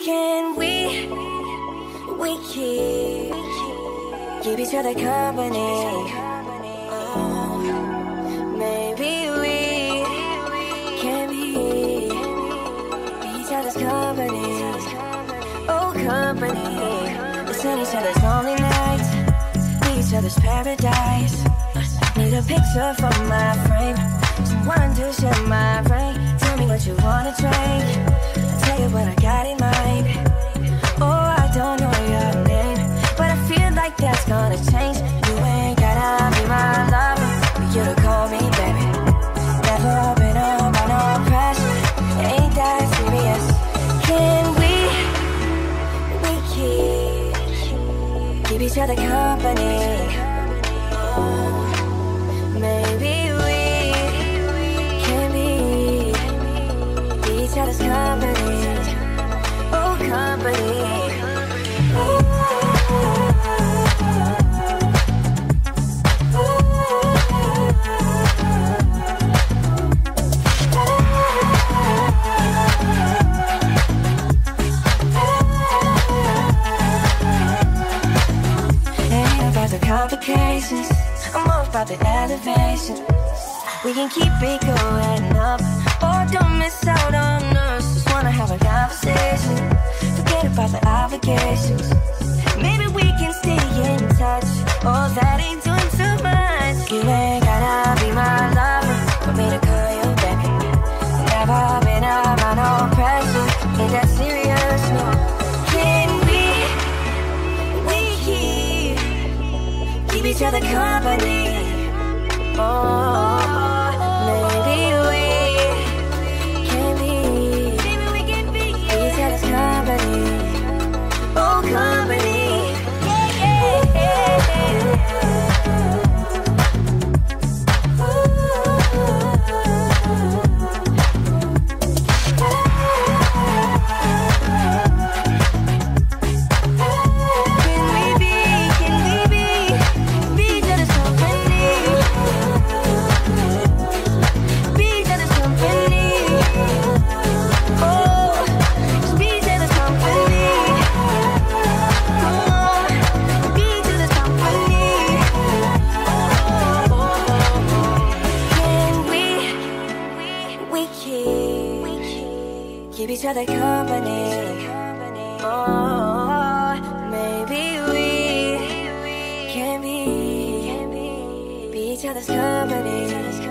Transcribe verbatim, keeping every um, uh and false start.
Can we, we keep, keep each other company? Oh, maybe we can be, be each other's company. Oh, company. Listen each other's lonely nights, be each other's paradise. Need a picture for my frame, someone to share my brain. Tell me what you wanna drink, I'll tell you what I got in mind. Oh, I don't know your name, but I feel like that's gonna change. You ain't gotta be my lover for you to call me baby. Never been under no pressure, ain't that serious. Can we, we keep, keep each other company? Oh, maybe we can be, be each other's company. Oh, company. Ain't about the complications, I'm all about the elevation. We can keep it going up, or don't miss out on us. Just wanna have a conversation, forget about the obligations. Maybe we can stay in touch, oh that ain't doing too much. You ain't gotta be my lover for me to call you baby. Never been under no pressure, ain't that serious, no. Can we, we keep, keep each other company? Oh, maybe we can be, maybe we can be each other's company. Oh, company. Yeah, yeah, Can we be, can we be, be each other's company? Be each other's company. Oh, just be each other's company. Oh, be each other's company. Oh, can we, we keep, keep each other company? Oh, maybe we can be, be each other's company.